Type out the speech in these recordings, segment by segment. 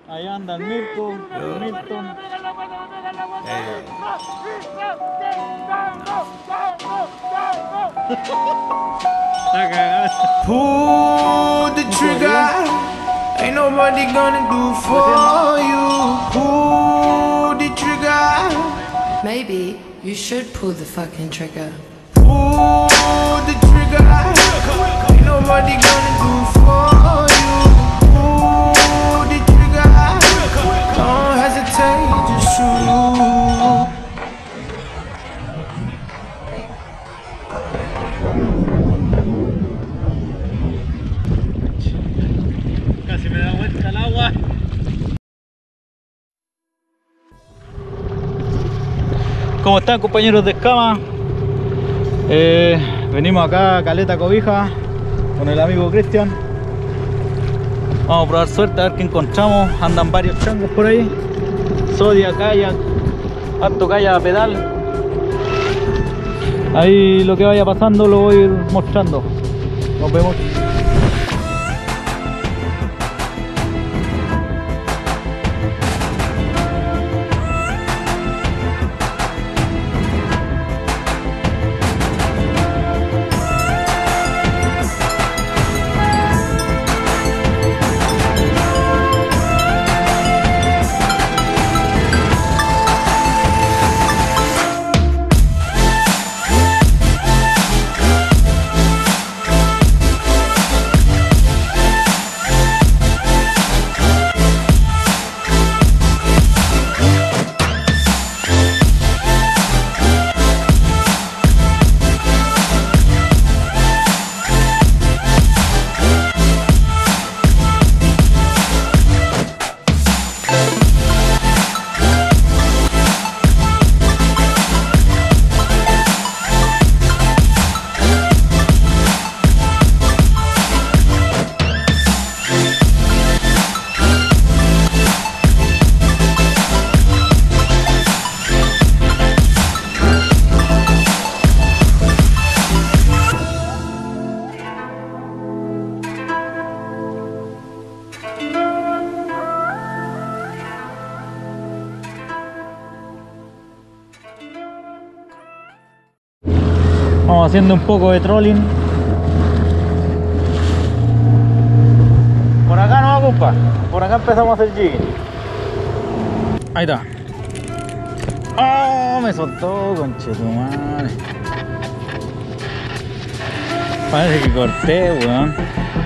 Ahí anda el Mirko, el Milton. Está cagado. Pull the trigger, ain't nobody gonna do for you. Pull the trigger, Maybe you should pull the fucking trigger. pull the trigger, ain't nobody gonna do for you. Pull the trigger, don't hesitate to shoot. Casi me da vuelta el agua. ¿Cómo están, compañeros de escama? Venimos acá a Caleta Cobija con el amigo Cristian. Vamos a probar suerte a ver qué encontramos. Andan varios changos por ahí. Zodiac, kayak, harto kayak a pedal. Ahí lo que vaya pasando lo voy a ir mostrando. Nos vemos. Vamos haciendo un poco de trolling. Por acá no va, compa. Por acá empezamos a hacer jigging. Ahí está. ¡Oh! Me soltó, conchetumare. Parece que corté, weón.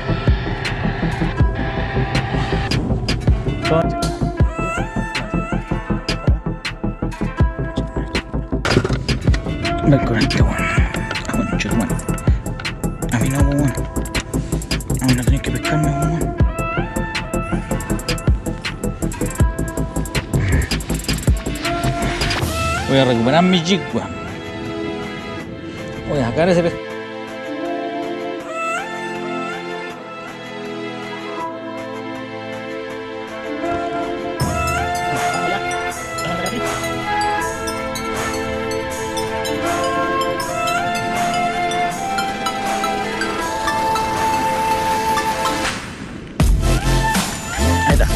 Ven con este weón. Conchetumare. A mí no, weón. A mí no tenés que pescarme, weón. Voy a recuperar mi jig, weón. Voy a sacar ese pescado. Ahí está.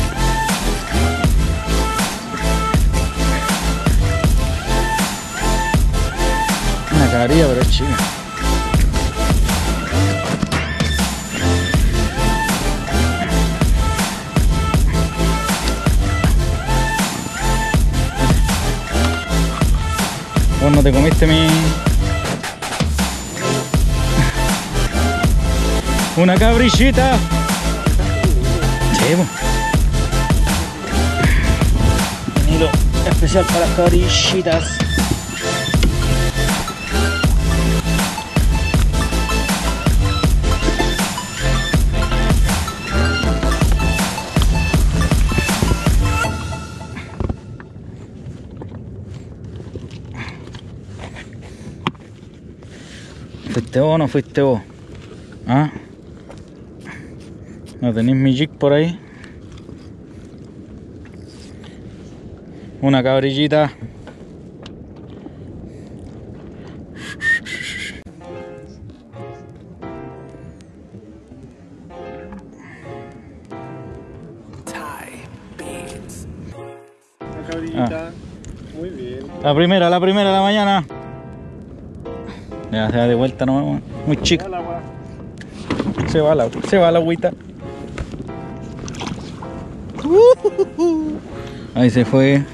Una cagarilla, pero es chica. Vos no te comiste mi... Una cabrillita. Sí, po. Vinilo especial para las cabrillitas. ¿Fuiste vos o no fuiste vos? ¿Ah? ¿No tenéis mi jig por ahí? Una cabrillita. Thai beat. Una cabrillita. Muy bien. La primera de la mañana. Ya se da de vuelta nomás, muy chica. Al agua. Se va la agüita. Ahí se fue.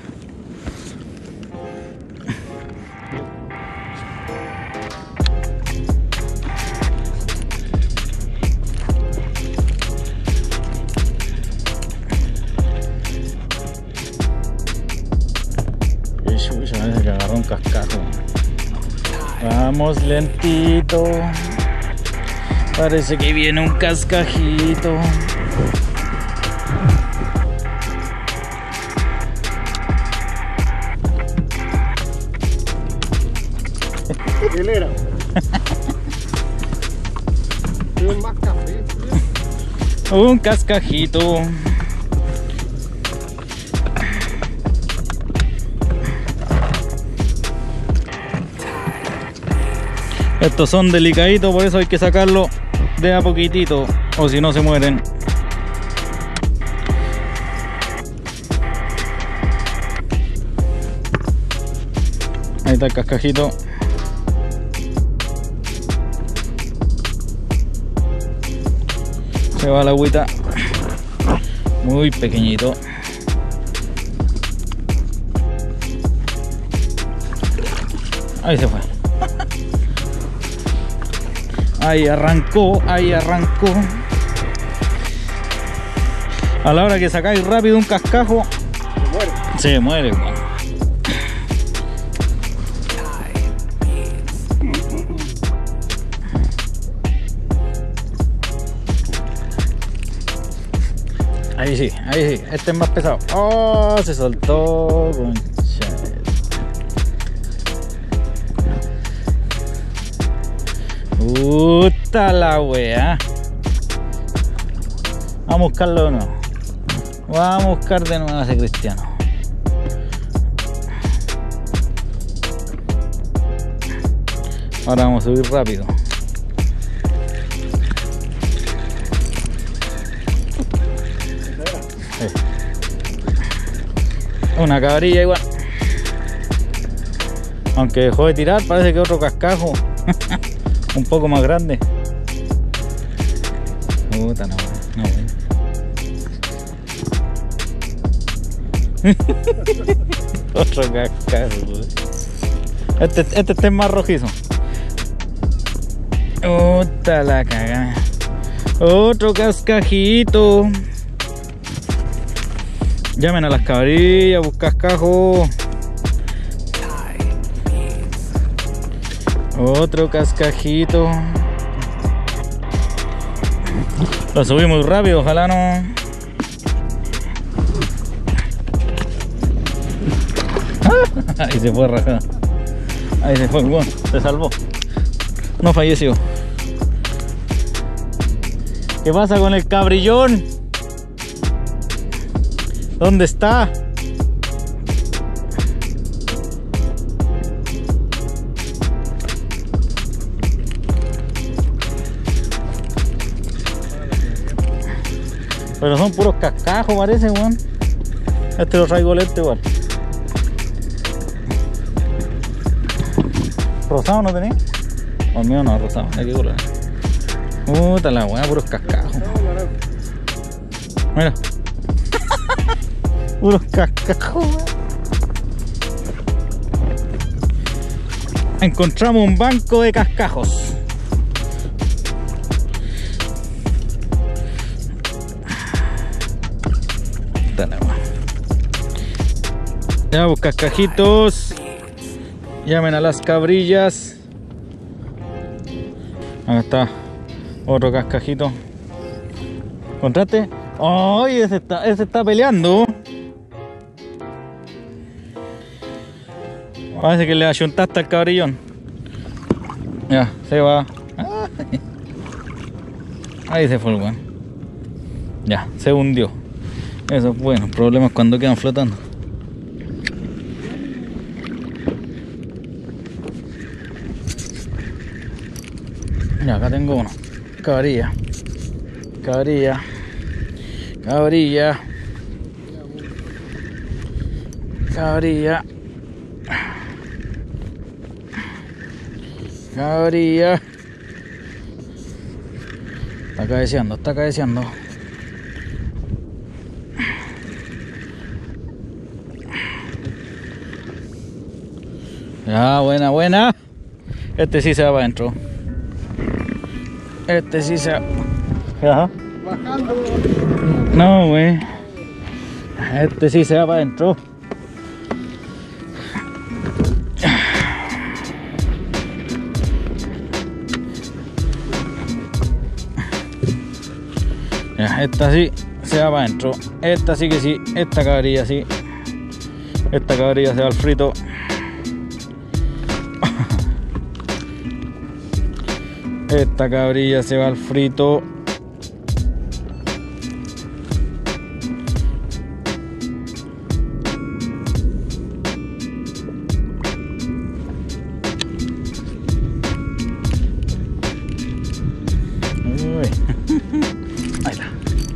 Parece que agarró un cascajo. Vamos lentito. Parece que viene un cascajito. ¿Quién era? Tiene más café. Un cascajito. Estos son delicaditos, por eso hay que sacarlo de a poquitito, o si no se mueren. Ahí está el cascajito. Se va la agüita. Muy pequeñito. Ahí se fue. Ahí arrancó, ahí arrancó. A la hora que sacáis rápido un cascajo, se muere, man. Ahí sí, este es más pesado. Oh, se soltó, concha. Puta la wea. Vamos a buscarlo de nuevo. Vamos a buscar de nuevo a ese cristiano. Ahora vamos a subir rápido. Una cabrilla igual. Aunque dejó de tirar, parece que otro cascajo. Un poco más grande. Puta, no. Otro cascajo. Este es más rojizo. Puta la cagada. Otro cascajito. Llamen a las cabrillas, buscas cascajo. Otro cascajito. Lo subí muy rápido, ojalá no. Ahí se fue rajado. Ahí se fue, bueno, se salvó. No falleció. ¿Qué pasa con el cabrillón? ¿Dónde está? Pero son puros cascajos, parece, weón. Este lo traigo lento igual. ¿Rosado no tenés? O el mío no, rosado, hay que color. Puta la weá, puros cascajos. Mira. Puros cascajos, weón. Encontramos un banco de cascajos. Ya, pues cascajitos. Llamen a las cabrillas. Acá está otro cascajito. ¿Encontraste? ¡Ay! Ese está peleando. Parece que le ayuntaste al cabrillón. Ya, se va. Ahí se fue el weón. Ya, se hundió. Eso es bueno. El problema es cuando quedan flotando. Ya, acá tengo uno. Cabrilla. Cabrilla. Cabrilla. Cabrilla. Cabrilla. Está cabeceando, está cabeceando. Ya, buena, buena. Este sí se va para adentro. Este sí se va. Ajá. Bajando. No, güey. Este sí se va para adentro. Ya, esta sí se va para adentro. Esta sí que sí. Esta cabrilla sí. Esta cabrilla se va al frito. Esta cabrilla se va al frito. Uy. Ahí está.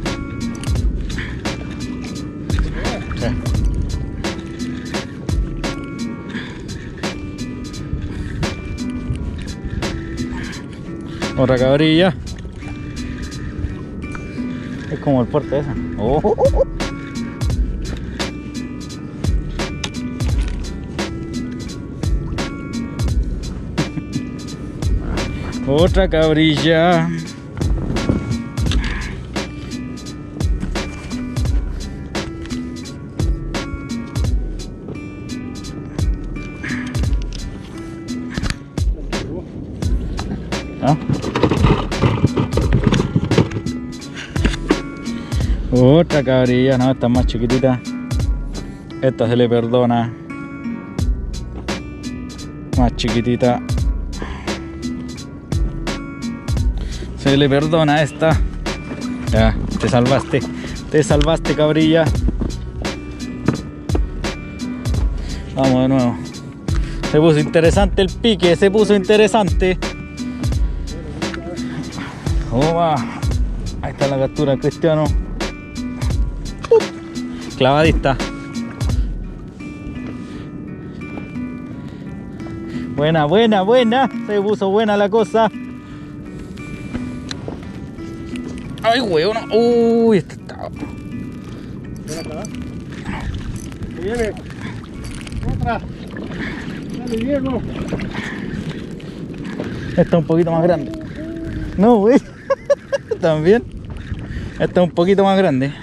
Sí. Otra cabrilla. Es como el puerto esa. Oh. Otra cabrilla. ¿Ah? Otra cabrilla, no, esta es más chiquitita. Esta se le perdona. Más chiquitita. Se le perdona a esta. Ya, te salvaste. Te salvaste, cabrilla. Vamos de nuevo. Se puso interesante el pique, se puso interesante. Opa. Ahí está la captura, Cristiano. Clavadista. Buena, buena, buena. Se puso buena la cosa. Ay, weón. Uy, este está. Ven acá. Se viene. Otra. Dale, Diego. Esta es un poquito más grande. No, güey. También. Esta es un poquito más grande.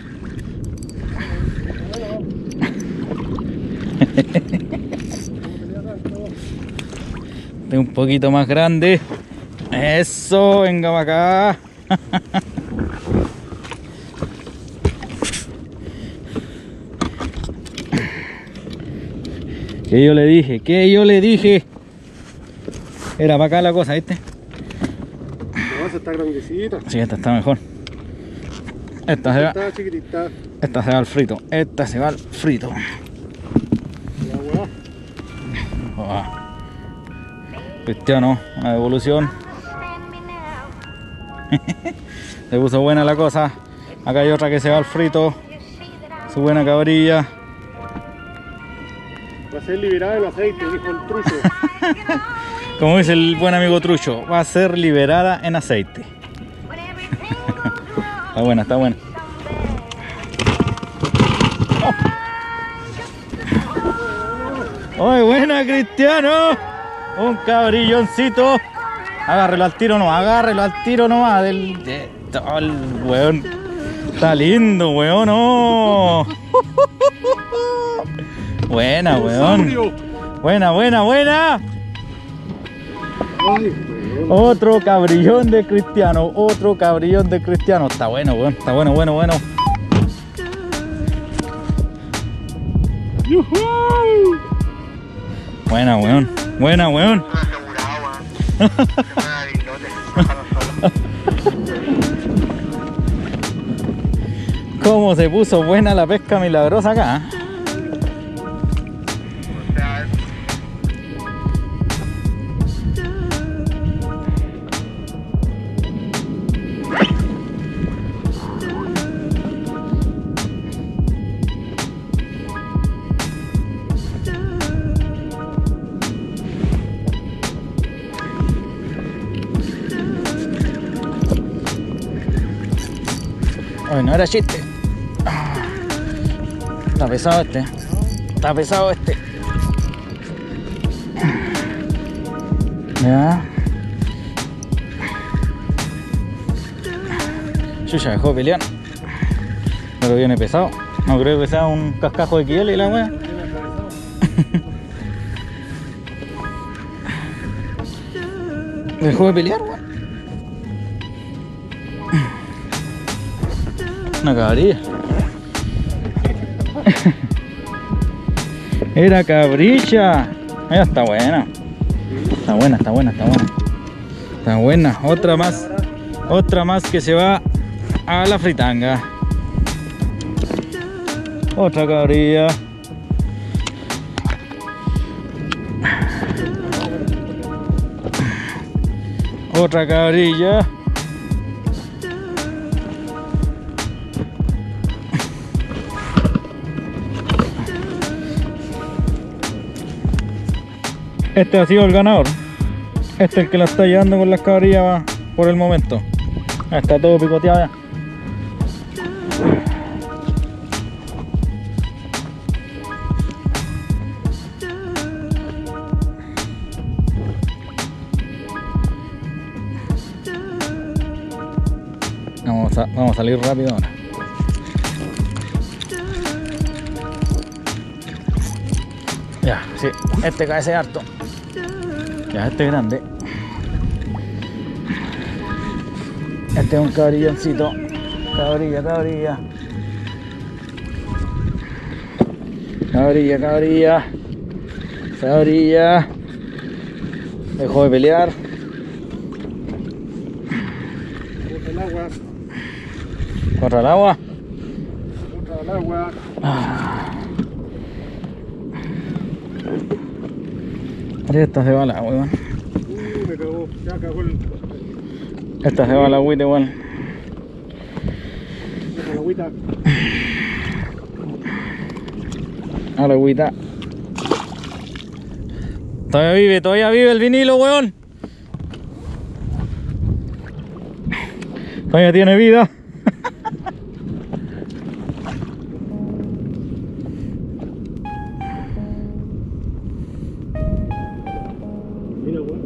Este es un poquito más grande. Eso, venga para acá. Que yo le dije, que yo le dije. Era para acá la cosa, ¿viste? No, esa está grandecita. Sí, esta está mejor. Esta se va. Está chiquitita. Esta se va al frito. Esta se va al frito. Ya, weá. Oh. Cristiano, una devolución. Se puso buena la cosa. Acá hay otra que se va al frito. Su buena cabrilla. Va a ser liberada en aceite, dijo el trucho. Como dice el buen amigo Trucho, va a ser liberada en aceite. Está buena, está buena. ¡Oh! ¡Ay, buena, Cristiano! Un cabrilloncito. Agárrelo al tiro nomás, agárrelo al tiro nomás. El weón. Está lindo, weón. ¡Oh! Buena, weón. Buena, buena, buena. Ay, weón. Otro cabrillón de Cristiano. Otro cabrillón de Cristiano. Está bueno, weón. Está bueno, bueno, bueno. ¡Yujú! Buena, weón. Buena, weón. Cómo se puso buena la pesca milagrosa acá. Ay, no era chiste. Está pesado este. Está pesado este. Ya. Chucha, dejó de pelear. Pero viene pesado. No creo que sea un cascajo de XL y la wea. Dejó de pelear, weón. Una cabrilla. Era cabrilla. Mira, está buena. Está buena, está buena, está buena. Está buena. Otra más. Otra más que se va a la fritanga. Otra cabrilla. Otra cabrilla. Este ha sido el ganador. Este es el que la está llevando con las cabrillas por el momento. Está todo picoteado ya. Vamos a salir rápido ahora. Ya, sí, este cae harto. Ya, este es grande. Este es un cabrillancito. Cabrilla, cabrilla. Cabrilla, cabrilla. Cabrilla. Dejó de pelear. El agua. Contra el agua. Contra el agua. Esta se va al agua, weón. Me cagó. Ya cagó el. Esta se va al agüita, weón. Deja la agüita. A la agüita. Todavía vive el vinilo, weón. Todavía tiene vida. Mira, weón.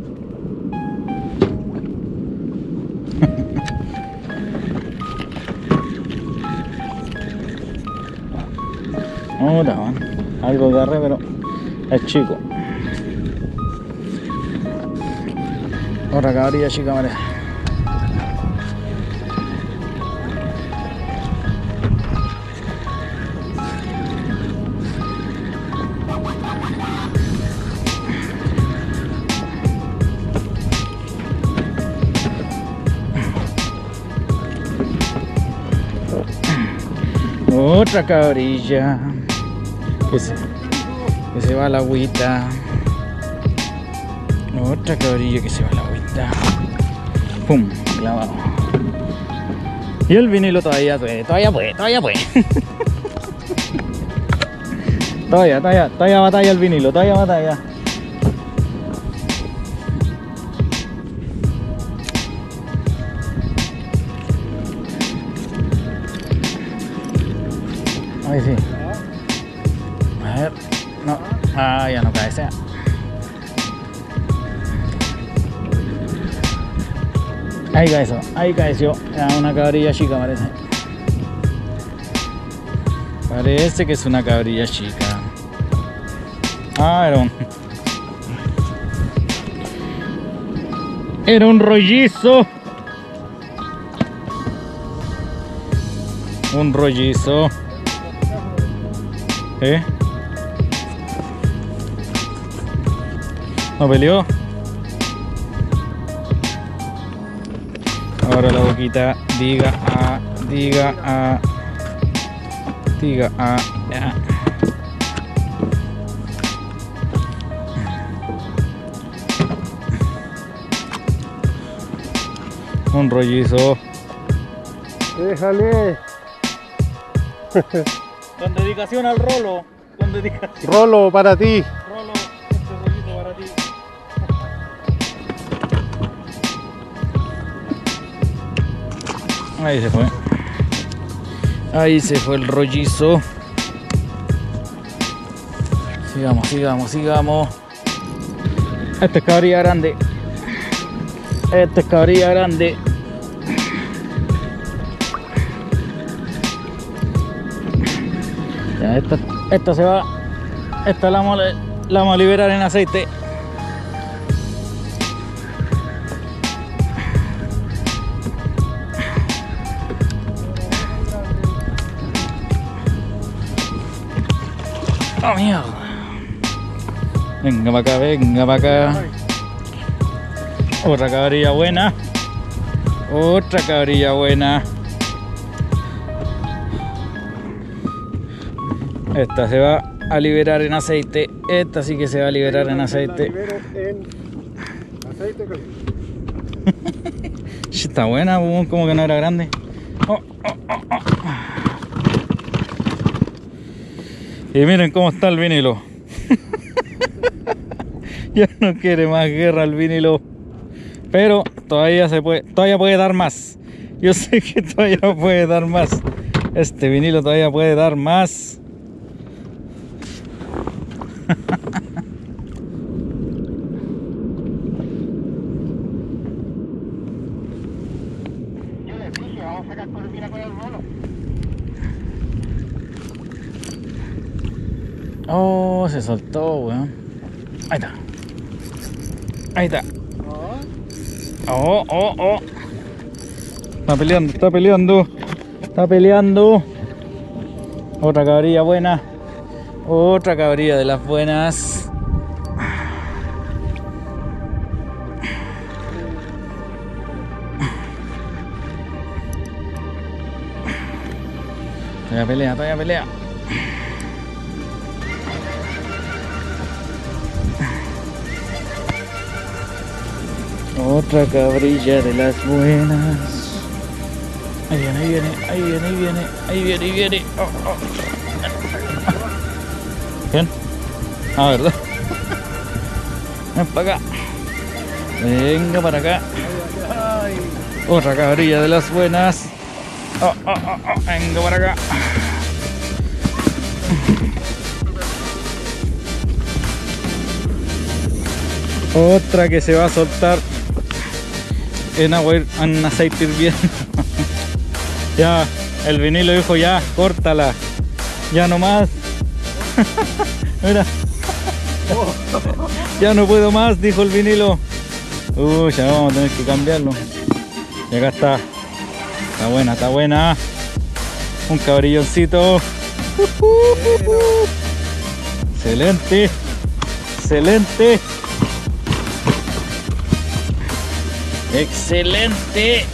No, no, algo agarré, pero es chico. Otra cabrilla chica, parece. Otra cabrilla que se va a la agüita. Otra cabrilla que se va a la agüita. Pum, clavado. Y el vinilo todavía puede. Todavía batalla el vinilo, todavía batalla. Ahí sí. A ver. No. Ah, ya no cae ese. Ahí caeció. Ya, una cabrilla chica parece. Parece que es una cabrilla chica. Ah, era un rollizo. Un rollizo. ¿No peleó? Ahora la boquita diga a, ya. Un rollizo. Déjale. Con dedicación al Rolo. Con dedicación. Rolo para ti. Rolo, este rollito para ti. Ahí se fue. Ahí se fue el rollizo. Sigamos, sigamos, sigamos. Esta es cabrilla grande. Esta es cabrilla grande. Ya, esta se va. Esta la vamos a liberar en aceite. Oh, mierda. Venga para acá, venga para acá. Otra cabrilla buena. Otra cabrilla buena. Esta se va a liberar en aceite. Esta sí que se va a liberar en aceite. Está buena, como que no era grande. Oh, oh, oh, oh. Y miren cómo está el vinilo. Ya no quiere más guerra el vinilo. Pero todavía se puede, todavía puede dar más. Yo sé que todavía puede dar más. Este vinilo todavía puede dar más. Yo les dije, vamos a sacar turbina con el mono. Oh, se soltó, weón. Ahí está. Ahí está. Oh, oh, oh. Está peleando, está peleando. Está peleando. Otra cabrilla buena. Otra cabrilla de las buenas. Todavía pelea, todavía pelea. Otra cabrilla de las buenas. Ahí viene, ahí viene, ahí viene, ahí viene, ahí viene, ahí viene. Oh, oh. ¿Quién? Ah, ¿verdad? Ven para acá. Venga para acá. Otra cabrilla de las buenas. Oh, oh, oh, oh. Venga para acá. Otra que se va a soltar en agua, en aceite hirviendo. Ya, el vinilo dijo ya, córtala. Ya no más. Mira. Ya no puedo más, dijo el vinilo. Ya vamos a tener que cambiarlo. Y acá está. Está buena, está buena. Un cabrilloncito. Excelente. Excelente. Excelente.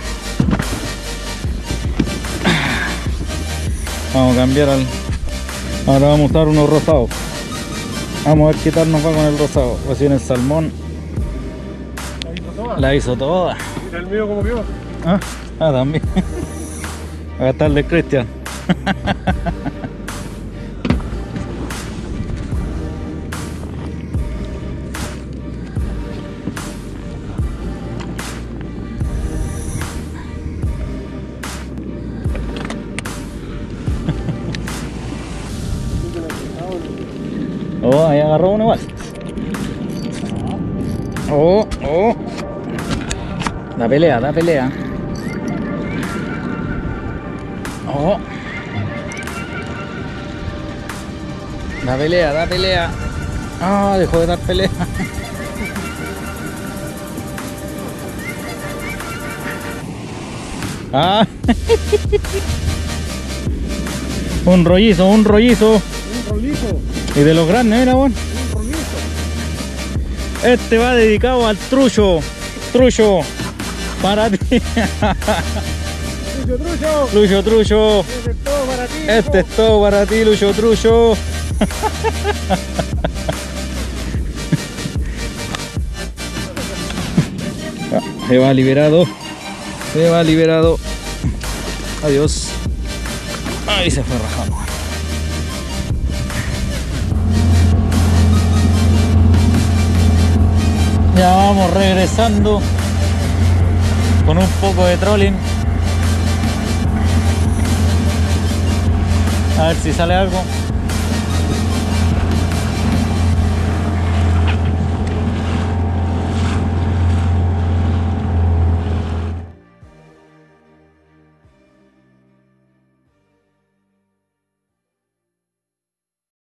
Vamos a cambiar al... Ahora vamos a usar unos rosados. Vamos a ver qué tal nos va con el rosado. Recién el salmón la hizo toda. Mira el mío como quedó. Ah, también. Acá está el de Cristian. Oh, ahí agarró uno igual. Oh, oh. Da pelea, da pelea. Oh. Da pelea, da pelea. Ah, dejó de dar pelea. Ah. Un rollizo, un rollizo. Un rolito. Y de los grandes, mira, bon. Un rolito. Este va dedicado al trucho. Trucho. Para ti. Trucho, trucho. Lucho Trucho. Este es todo para ti. Este es todo para ti, Lucho Trucho. Se va liberado. Se va liberado. Adiós. Ahí se fue rajando. Ya vamos regresando con un poco de trolling. A ver si sale algo.